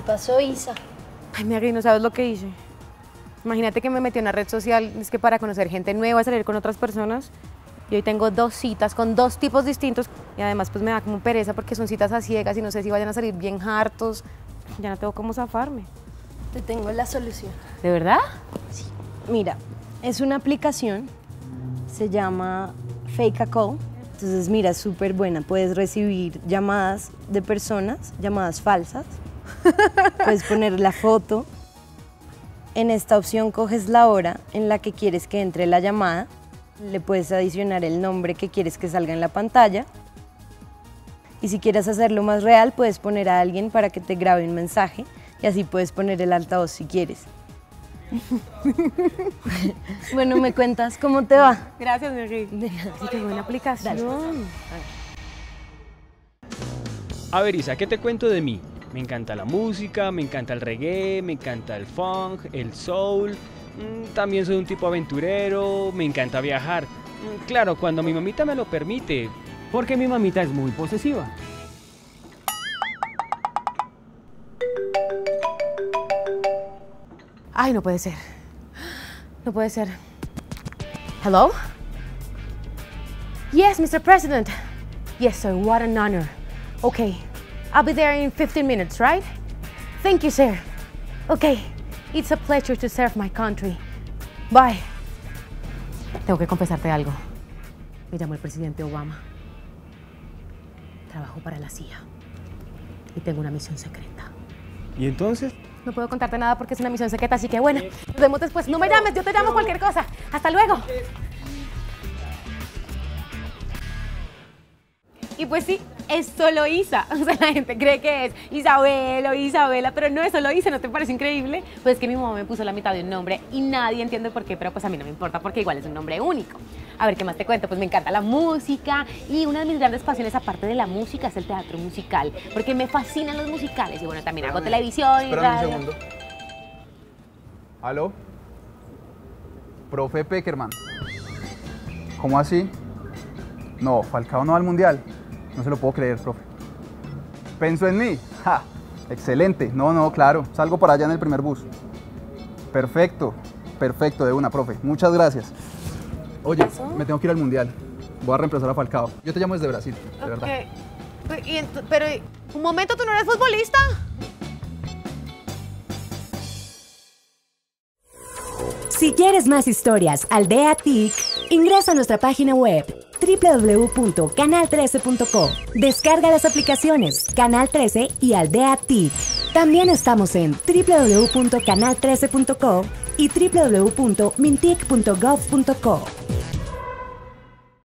pasó, Isa? Ay, Maggie, no sabes lo que hice. Imagínate que me metí en una red social, es que para conocer gente nueva, salir con otras personas. Y hoy tengo 2 citas con 2 tipos distintos. Y además pues me da como pereza porque son citas a ciegas y no sé si vayan a salir bien hartos. Ya no tengo cómo zafarme. Te tengo la solución. ¿De verdad? Sí. Mira, es una aplicación, se llama Fake a Call. Entonces, mira, es súper buena. Puedes recibir llamadas de personas, llamadas falsas. Puedes poner la foto. En esta opción coges la hora en la que quieres que entre la llamada. Le puedes adicionar el nombre que quieres que salga en la pantalla. Y si quieres hacerlo más real, puedes poner a alguien para que te grabe un mensaje. Y así puedes poner el altavoz si quieres. Bueno, ¿me cuentas cómo te va? Gracias, Maggie. Sí, qué buena aplicación. Dale. A ver, Isa, ¿qué te cuento de mí? Me encanta la música, me encanta el reggae, me encanta el funk, el soul. También soy un tipo aventurero, me encanta viajar. Claro, cuando mi mamita me lo permite, porque mi mamita es muy posesiva. Ay, no puede ser. No puede ser. Hello? Yes, Mr. President. Yes, sir, what an honor. Okay, I'll be there in 15 minutes, right? Thank you, sir. Okay, it's a pleasure to serve my country. Bye. Tengo que confesarte algo. Me llamó el presidente Obama. Trabajo para la CIA. Y tengo una misión secreta. ¿Y entonces? No puedo contarte nada porque es una misión secreta, así que bueno, nos vemos después. No me llames, yo te llamo cualquier cosa. Hasta luego. Y pues sí, es solo Isa. O sea, la gente cree que es Isabel o Isabela, pero no es solo Isa, ¿no te parece increíble? Pues es que mi mamá me puso la mitad de un nombre y nadie entiende por qué, pero pues a mí no me importa porque igual es un nombre único. A ver, ¿qué más te cuento? Pues me encanta la música y una de mis grandes pasiones, aparte de la música, es el teatro musical, porque me fascinan los musicales y bueno, también hago televisión y radio. Espérame un segundo. ¿Aló? Profe Peckerman. ¿Cómo así? No, Falcao no va al Mundial. No se lo puedo creer, profe. ¿Pensó en mí? ¡Ja! Excelente. No, claro. Salgo para allá en el primer bus. Perfecto. Perfecto, de una, profe. Muchas gracias. Oye, me tengo que ir al Mundial. Voy a reemplazar a Falcao. Yo te llamo desde Brasil, de verdad. Pero, un momento, ¿tú no eres futbolista? Si quieres más historias Aldea TIC, ingresa a nuestra página web www.canal13.co. Descarga las aplicaciones Canal 13 y Aldea TIC. También estamos en www.canal13.co y www.mintic.gov.co.